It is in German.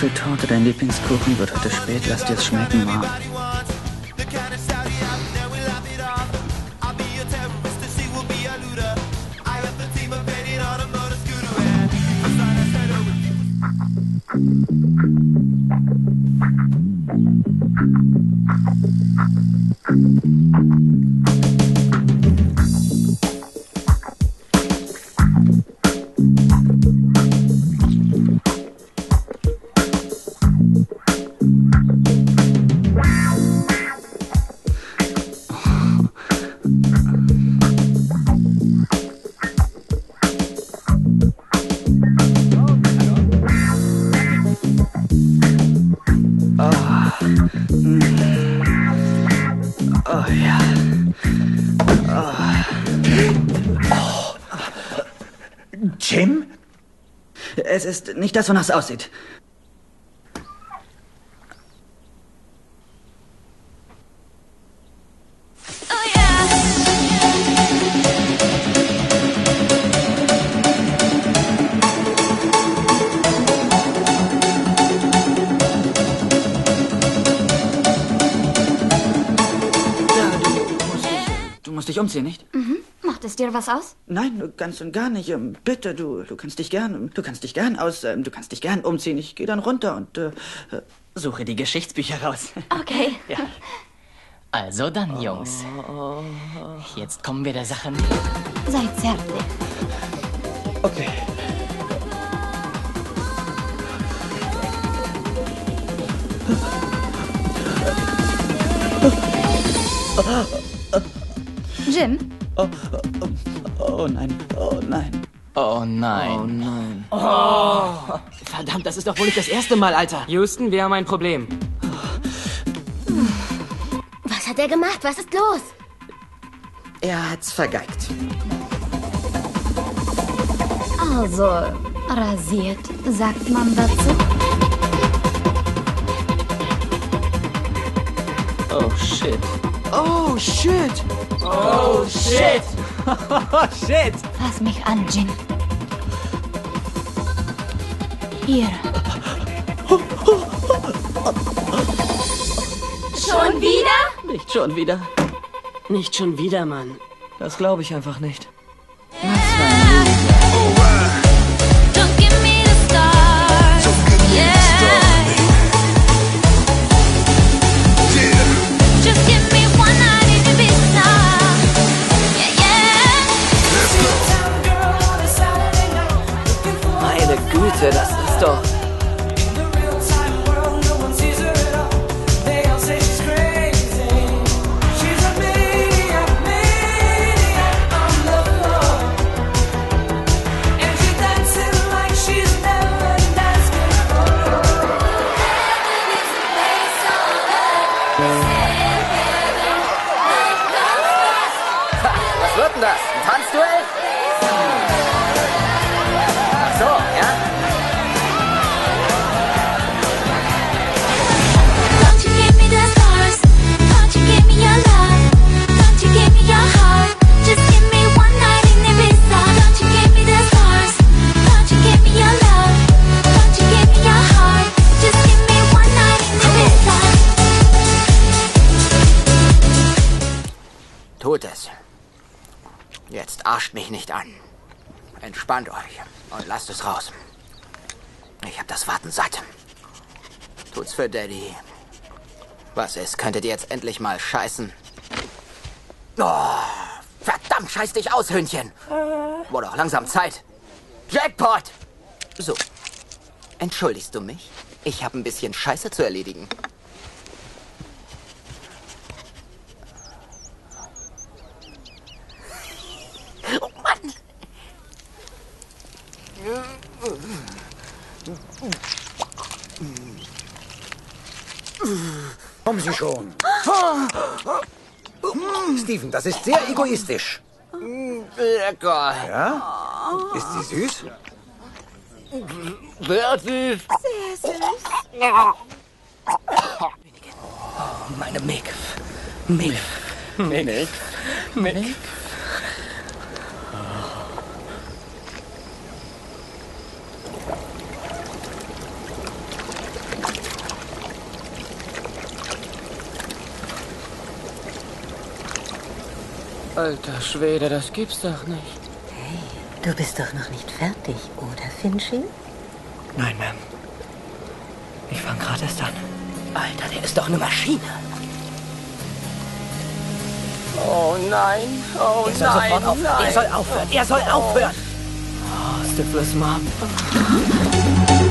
Apfeltorte dein Lieblingskuchen wird heute spät. Lass dir's schmecken, Ma. Oh ja. Oh. Jim? Es ist nicht das, wonach es aussieht. Du musst dich umziehen, nicht? Mhm. Macht es dir was aus? Nein, ganz und gar nicht. Bitte, du kannst dich gern umziehen. Ich gehe dann runter und suche die Geschichtsbücher raus. Okay. Ja. Also dann, Jungs. Jetzt kommen wir der Sache näher. Seid zärtlich. Okay. Jim? Oh nein, oh nein. Oh nein. Oh nein. Oh, verdammt, das ist doch wohl nicht das erste Mal, Alter. Houston, wir haben ein Problem. Was hat er gemacht? Was ist los? Er hat's vergeigt. Also, rasiert, sagt man dazu? Oh shit. Oh, shit. Oh, shit! Oh, shit! Fass mich an, Jim. Hier. Schon wieder? Nicht schon wieder. Nicht schon wieder, Mann. Das glaube ich einfach nicht. Don't give me the stars. Just give me one night in Ibiza. Meine Güte, das ist doch... Was wird denn das? Ein Tanzduell? Ach so, ja? Don't you give me the stars? Don't you give me your love? Don't you give me your heart? Just give me one night in Ibiza. Don't you give me the stars? Don't you give me your love? Don't you give me your heart? Just give me one night in Ibiza. Tut es. Jetzt arscht mich nicht an. Entspannt euch und lasst es raus. Ich hab das Warten satt. Tut's für Daddy. Was ist? Könntet ihr jetzt endlich mal scheißen? Oh, verdammt, scheiß dich aus, Hündchen. Wurde auch langsam Zeit. Jackpot! So, entschuldigst du mich? Ich habe ein bisschen Scheiße zu erledigen. Oh Mann! Kommen Sie schon. Steven, das ist sehr egoistisch. Lecker. Ja? Ist sie süß? Sehr süß. Meine Milch. Milch. Milch. Milch. Alter Schwede, das gibt's doch nicht. Hey, du bist doch noch nicht fertig, oder, Finchi? Nein, Ma'am. Ich fang gerade erst an. Alter, der ist doch eine Maschine. Oh nein, oh Er soll sofort aufhören. Er soll aufhören. Er soll aufhören. Oh, Stifles Mom.